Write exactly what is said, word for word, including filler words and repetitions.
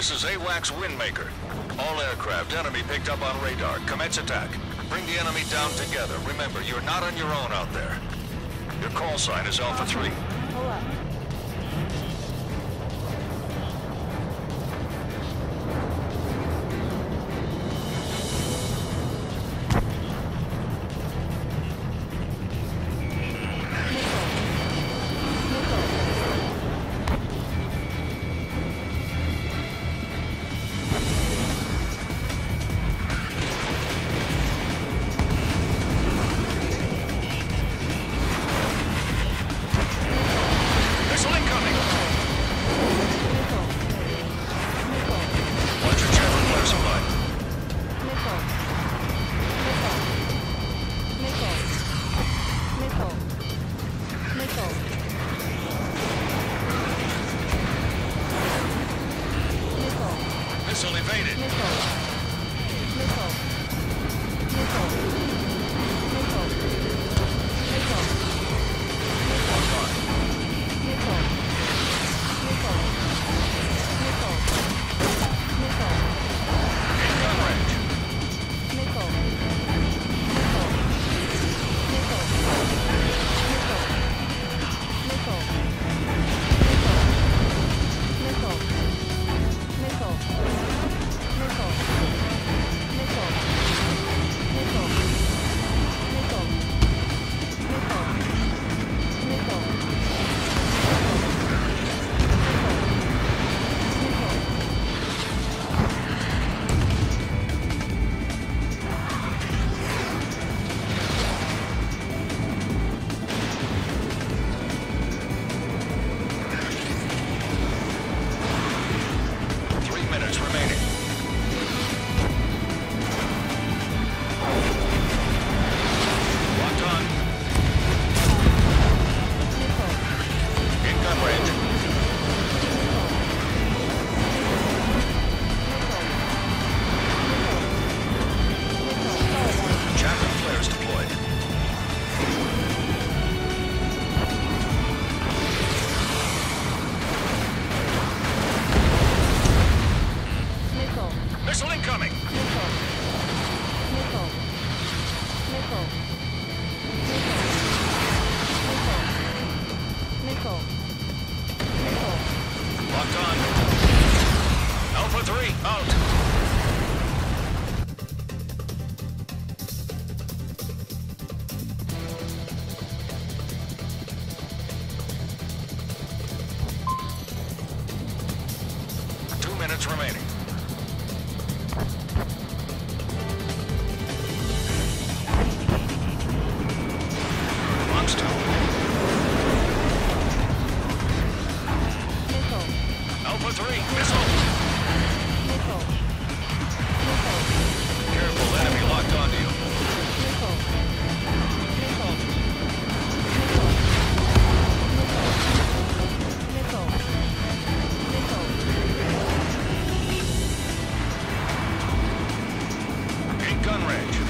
This is AWACS Windmaker. All aircraft, enemy picked up on radar. Commence attack. Bring the enemy down together. Remember, you're not on your own out there. Your call sign is Alpha three. Hold up. Missile evaded. Missile. Missile. Missile. Missile. Missile. Lock on. Missile. Missile. Missile. Missile. In gun range. Missile. Missile. Missile. Missile. Missile. Missile. Missile. Missile. Missile. Missile. Missile. Missile. Missile. Three minutes remaining. Locked on. In gun range. Javelin flares deployed. Missile. Missile incoming. Missile. Missile. Missile. Missile. Missile. Missile. Locked on. Alpha three, out. Two minutes remaining. Launch two. Missile. Alpha three, missile. Missile. Missile. Careful, enemy locked onto you. Missile. Missile. Missile. Missile. Missile. In gun range.